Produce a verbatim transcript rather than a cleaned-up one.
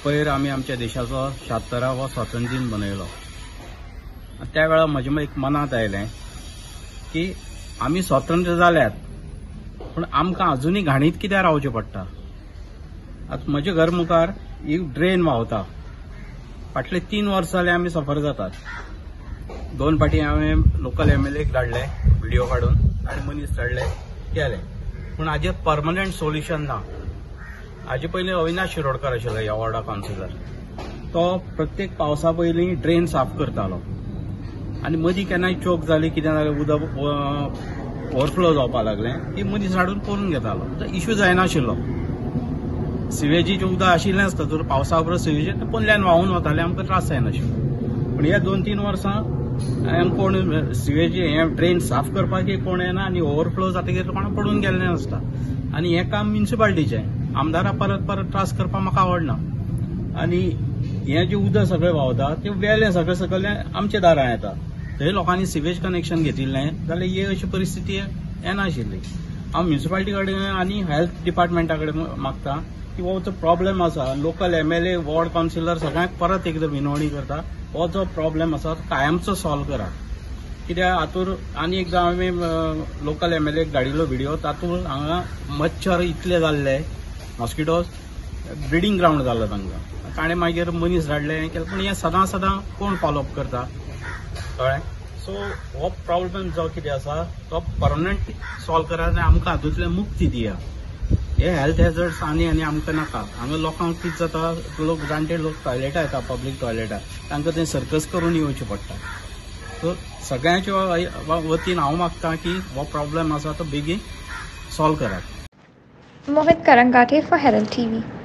पयर आमी आमच्या देशाचो शात्तरावो स्वातंत्र्य दिन मनयलो. त्या वेळार म्हज्या एक मनांत आयलें की आमी स्वतंत्र जाल्यात पूण आमकां अजुनूय घाणीत कित्याक रावचें पडटा. आतां म्हज्या घर मुखार एक ड्रेन व्हांवता. फाटले तीन वर्सां जाले आमी सफर जातात. दोन फाटी हांवें लोकल एम एल एक धाडले व्हिडिओ काडून आनी मनीस धाडले केले, पूण हाजेर परमनंट सोल्युशन ना. हाजे पयलीं अविनाश शिरोडकर आशिल्लो ह्या वॉर्डा कावन्सिलर. तो प्रत्येक पावसा पयलीं ड्रेन साफ करतालो आनी मदीं केन्नाय चोक जाली कितें जालें उदक ओवरफ्लो जावपाक लागलें की मनीस हाडून करून घेतालो. तो इश्यू जायनाशिल्लो. सिवेजीचें उदक आशिल्लें आसता तर पावसा बरोबर सिवेजीचें पोंदल्यान व्हांवून वतालें, आमकां त्रास जायनाशिल्लो. पूण ह्या दोन तीन वर्सां कोण सिवेजी हें ड्रेन साफ करपाकय कोण येना आनी ओवरफ्लो जातकीर कोणा पडून गेल्लें आसता. आनी हें काम म्युनिसिपालिटीचें. आमदाराक परत परत त्रास करपाक म्हाका आवडना. आनी हें जें उदक सगळें व्हांवता तें वेलें सगळें सकयलें आमच्या दारां येता. थंय लोकांनी सिवेज कनेक्शन घेतिल्लें जाल्यार ही अशी परिस्थिती येनाशिल्ली. हांव म्युनिसिपालिटी कडेन आनी हेल्थ डिपार्टमेंटा कडेन मागता की हो जो प्रॉब्लेम आसा, local M L A ward councillor सगळ्यांक परत एकदां विनवणी करता, हो जो प्रॉब्लेम आसा तो कायमचो सॉल्व करा. कित्याक हातूंत आनी एकदां हांवें लोकल एम एल एक धाडिल्लो व्हिडिओ, तातूंत हांगा मच्छर इतले जाल्ले, मॉस्किटोज ब्रिडींग ग्रावंड जाल्लो तांकां. ताणें मागीर मनीस धाडले हें केलें, पूण हें सदां सदां कोण फॉलोअप करता कळ्ळें. सो हो प्रॉब्लेम जो कितें आसा तो परमनंट सॉल्व करा आनी आमकां हातूंतल्यान मुक्ती दिया. हे हेल्थ हॅझर्ड्स आनी आनी आमकां नाका. हांगा लोकांक कितें जाता, लोक जाणटे लोक टॉयलेटां येता, पब्लीक टॉयलेटां, तांकां थंय सर्कस करून येवचें पडटा. सो सगळ्यांच्या वतीन हांव मागतां की हो प्रॉब्लेम आसा तो बेगीन सॉल्व करात. Mohit Karangate for Herald TV.